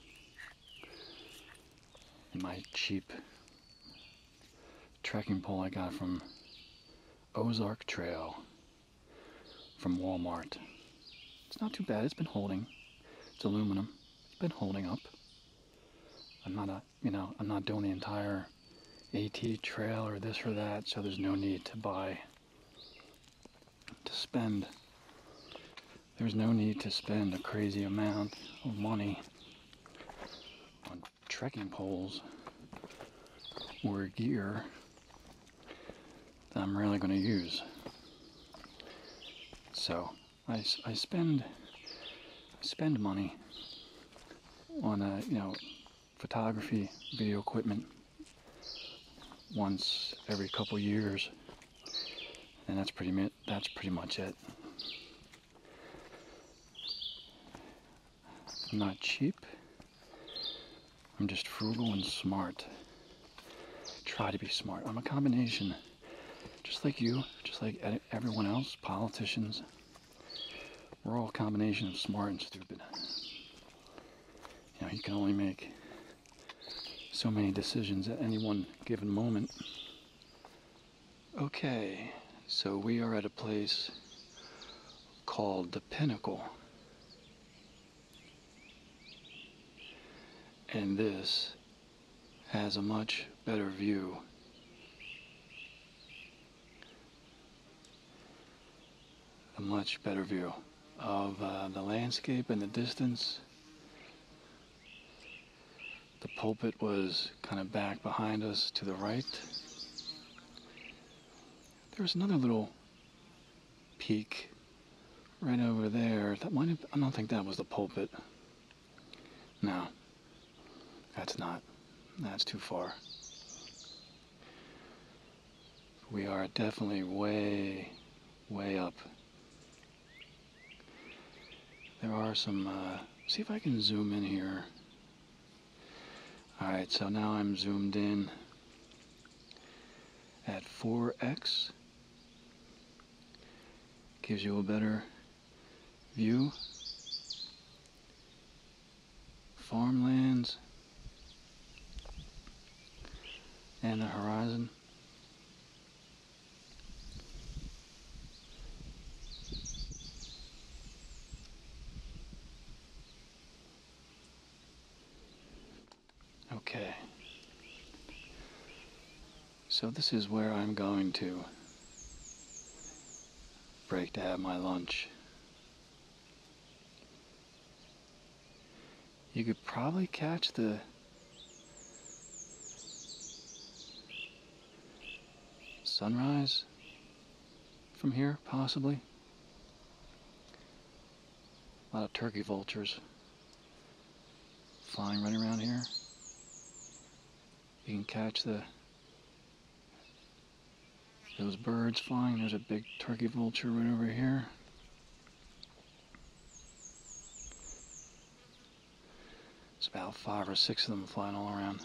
Speaker 1: in my cheap trekking pole I got from Ozark Trail from Walmart. It's not too bad. It's been holding. It's aluminum. It's been holding up. I'm not a, you know, I'm not doing the entire AT trail or this or that, so there's no need to buy, to spend, there's no need to spend a crazy amount of money on trekking poles or gear that I'm really going to use. So I, I spend I spend money on a, you know, photography, video equipment once every couple years, And that's pretty mi- that's pretty much it. I'm not cheap. I'm just frugal and smart. Try to be smart. I'm a combination, just like you, just like e- everyone else, politicians. We're all a combination of smart and stupid. You know, you can only make so many decisions at any one given moment. Okay, so we are at a place called the Pinnacle. And this has a much better view. A much better view of uh, the landscape in the distance. The pulpit was kind of back behind us to the right. There's another little peak right over there. That might have, I don't think that was the pulpit. No, that's not. That's too far. We are definitely way, way up. There are some, uh, see if I can zoom in here. Alright, so now I'm zoomed in at four X. Gives you a better view. Farmlands and the horizon. Okay. So this is where I'm going to break to have my lunch. You could probably catch the sunrise from here, possibly. A lot of turkey vultures flying right around here. You can catch the those birds flying. There's a big turkey vulture right over here. It's about five or six of them flying all around.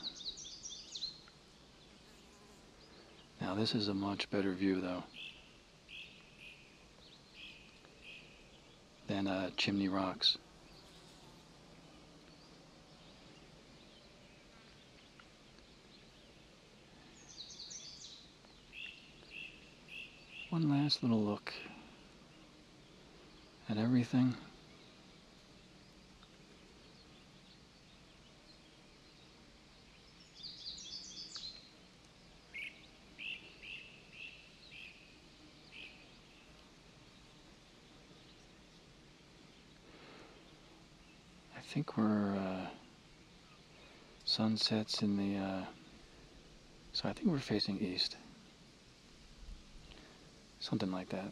Speaker 1: Now this is a much better view though than uh, Chimney Rocks. One last little look at everything. I think we're uh, sunsets in the uh, so I think we're facing east. Something like that.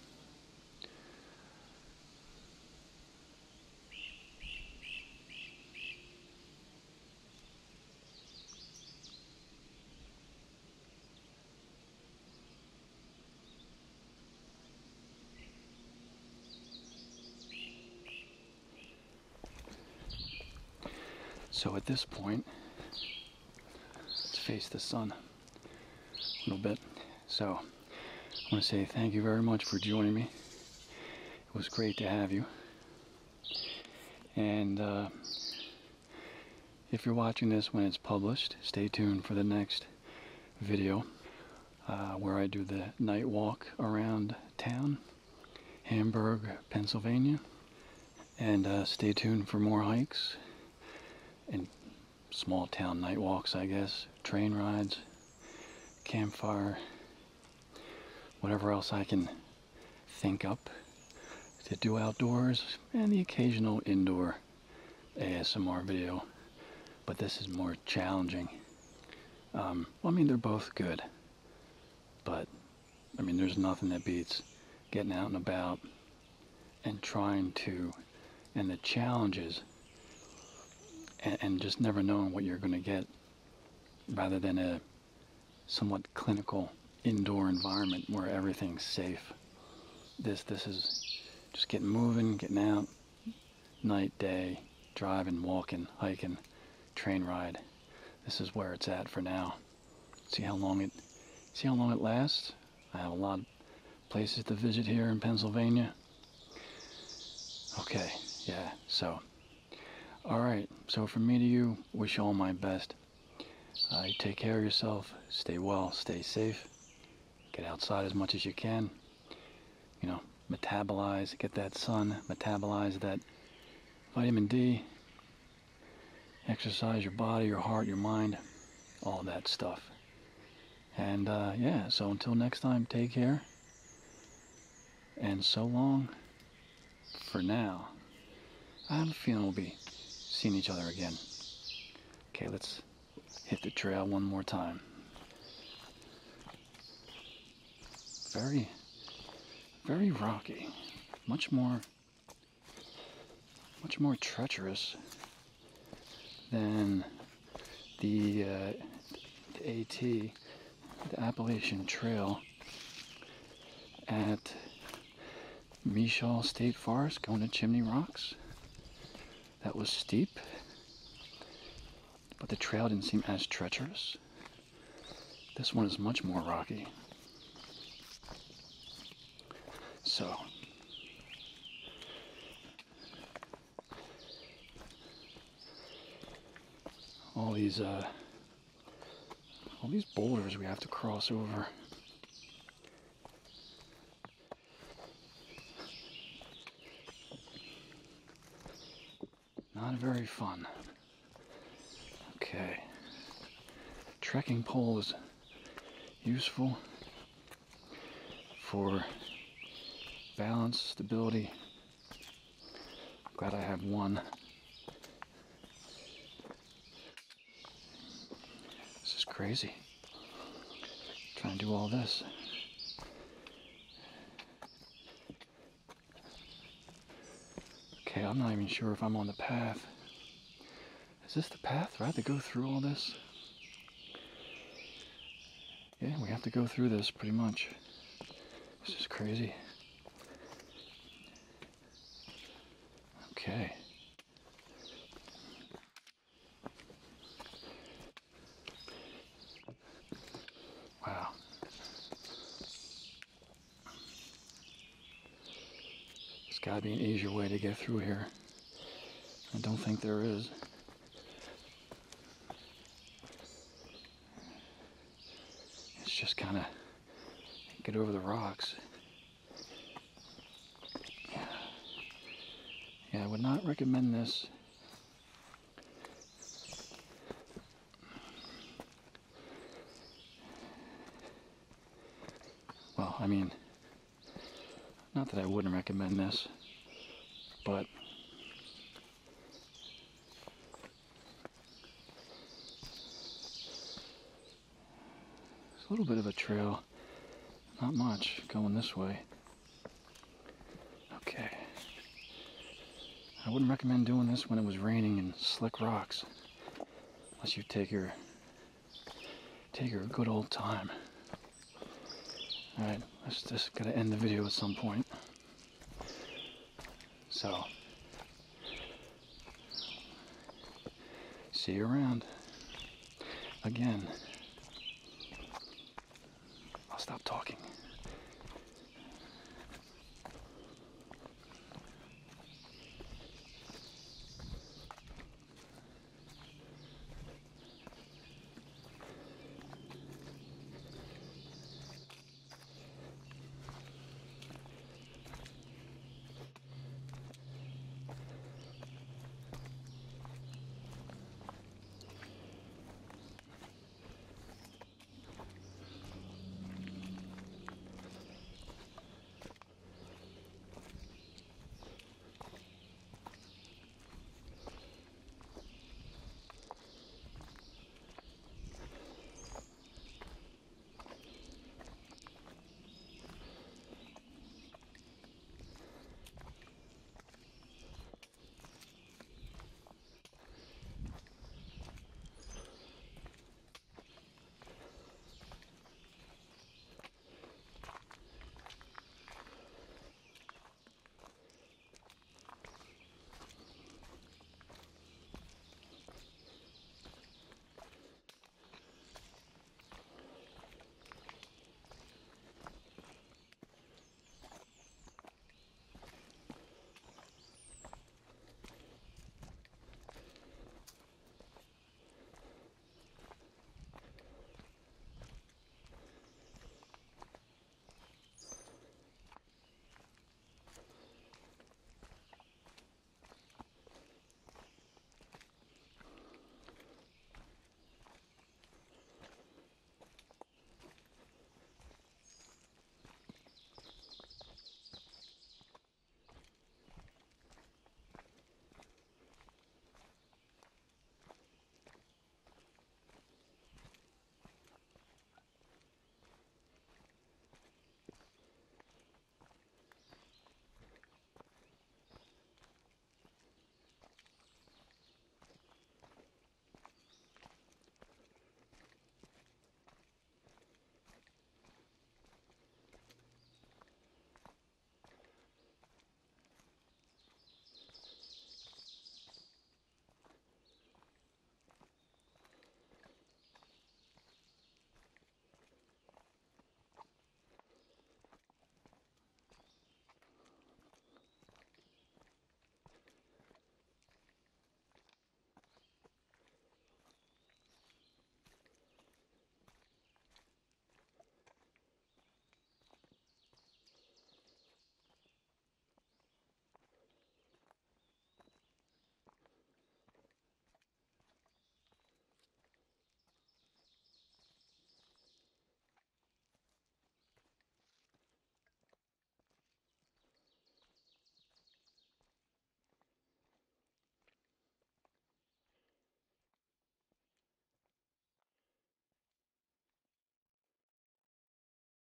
Speaker 1: So at this point, let's face the sun a little bit. So I want to say thank you very much for joining me. It was great to have you. And uh, if you're watching this when it's published, stay tuned for the next video uh, where I do the night walk around town, Hamburg, Pennsylvania. And uh, stay tuned for more hikes and small town night walks, I guess, train rides, campfire, whatever else I can think up to do outdoors, and the occasional indoor A S M R video. But this is more challenging. Um, well, I mean, they're both good, but I mean, there's nothing that beats getting out and about and trying to, and the challenges, and, and just never knowing what you're going to get, rather than a somewhat clinical indoor environment where everything's safe. This this is just getting moving, getting out, night, day, driving, walking, hiking, train ride. This is where it's at for now. See how long it see how long it lasts? I have a lot of places to visit here in Pennsylvania. Okay, yeah, so alright, so from me to you, wish you all my best. Uh, you take care of yourself, stay well, stay safe, get outside as much as you can, you know, metabolize, get that sun, metabolize that vitamin D, exercise your body, your heart, your mind, all that stuff. And uh, yeah, so until next time, take care, and so long for now. I have a feeling we'll be seeing each other again. Okay, let's hit the trail one more time. Very, very rocky. Much more, much more treacherous than the, uh, the AT, the Appalachian Trail at Michal State Forest going to Chimney Rocks. That was steep, but the trail didn't seem as treacherous. This one is much more rocky. So, all these, uh, all these boulders we have to cross over. Not very fun. Okay. Trekking pole is useful for balance, stability. I'm glad I have one. This is crazy. Trying to do all this. Okay, I'm not even sure if I'm on the path. Is this the path? Do I have to go through all this? Yeah, we have to go through this pretty much. This is crazy. Okay. Wow. There's gotta be an easier way to get through here. I don't think there is. It's just kind of get over the rocks. Yeah. Yeah, I would not recommend this. Well, I mean, not that I wouldn't recommend this, but it's a little bit of a trail, not much going this way. Okay. I wouldn't recommend doing this when it was raining and slick rocks, unless you take your take your good old time. Alright, let's just gotta end the video at some point. So, see you around. Again, I'll stop talking.